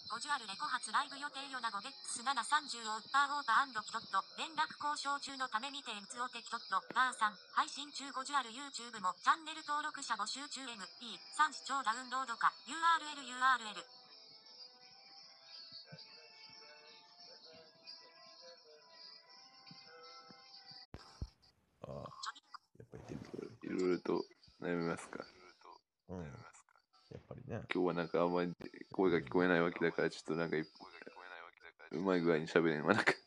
50あるレコ発ライブ予定よな5月730オッパーオーバー&キトット。連絡交渉中のため見てんつおてキトット。バーさん。配信中50ある YouTube もチャンネル登録者募集中 MP3 視聴ダウンロードか URL。 ああ、やっぱり出る。 いろいろと悩みますか。 うん。やっぱりね。 今日はなんかあんまり声が聞こえないわけだから、ちょっとなんかうまい具合に喋れんわなんか。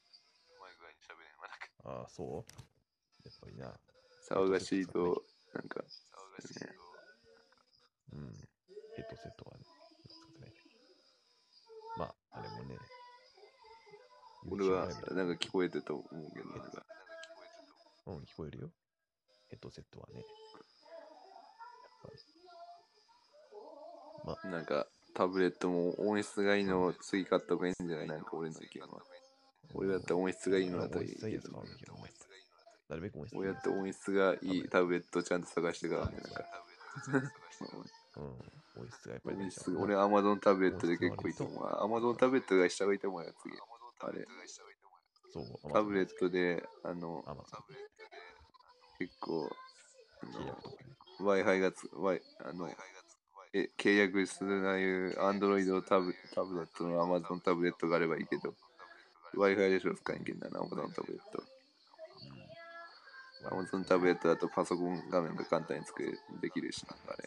ああ、そうやっぱりな。 騒がしいと、なんか、ね。 うん。ヘッドセットはね。まあ、あれもね。 俺はなんか聞こえてると思うけど、なんか。 うん、聞こえるよ。ヘッドセットはね。やっぱり。 まあ、なんか、タブレットも音質がいいのを次買った方がいいんじゃないなんか俺の意見は。俺だったら音質がいいのだったらいいけど、ね。 なるべく音質俺だったら音質がいいタブレットをちゃんと探してからね、なんか。 うん、音質がやっぱり俺、Amazon タブレットで結構いいと思う。Amazon タブレットが下がいいと思うよ、次。あれ。タブレットで、結構、Wi-Fi が契約するああいう Android タブレットの Amazon タブレットがあればいいけど、Wi-Fi でしょ使えんけんだな、Amazon タブレット。Amazon タブレットだとパソコン画面が簡単にできるし、なんかあれ。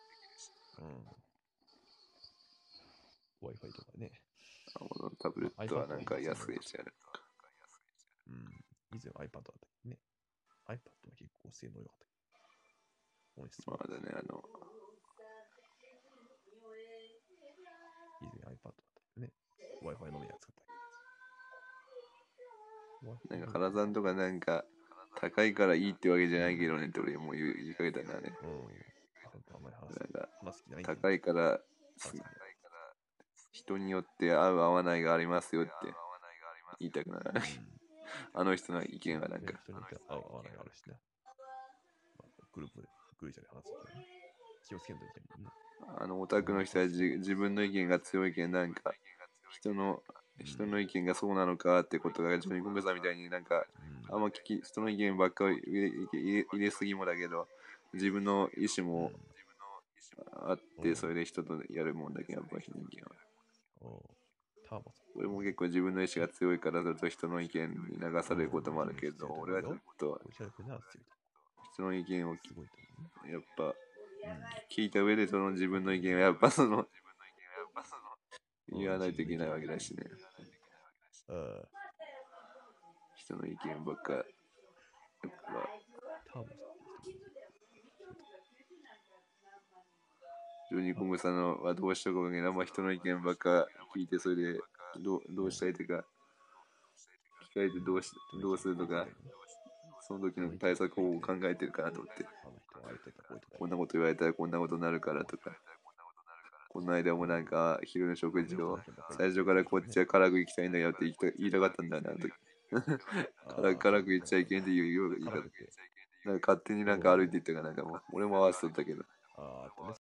Wi-Fi とかね。 Amazon タブレットはなんか安いしある。 うん。以前 iPad だったけどね。iPad は結構性能良かった。 まだね、 以前 iPad だったけどね。Wi-Fi のみやつだった。 なんか原さんとかなんか高いからいいってわけじゃないけどねって俺も言いかけたなね。なんか高いから人によって合う合わないがありますよって言いたくならない。あの人の意見はなんか。 人によって合う合わないがあるしね。グループで話すけどね。気をつけんといけないね。 オタクの人は自分の意見が強いけんなんか人の意見がそうなのかってことがジョニー・コングさんみたいになんかあんま人の意見ばっかり入れすぎもだけど自分の意思もあってそれで人とやるもんだけどやっぱり人間は俺も結構自分の意思が強いからだと人の意見に流されることもあるけど俺はずっと人の意見をやっぱ聞いた上でその自分の意見をやっぱ言わないといけないわけだしね。人の意見ばっかやっぱジョニー・コングさんのはどうしたかわけない。人の意見ばっか聞いてそれでどうしたいとか聞かれてどうするとかその時の対策法を考えてるかなと思って。こんなこと言われたらこんなことになるからとか。この間もなんか昼の食事を最初からこっちは辛く行きたいんだよって言いたかったんだよな、あの時。辛く言っちゃいけんっていう言い方。なんか勝手になんか歩いていったかなんかもう俺も合わせとったけど。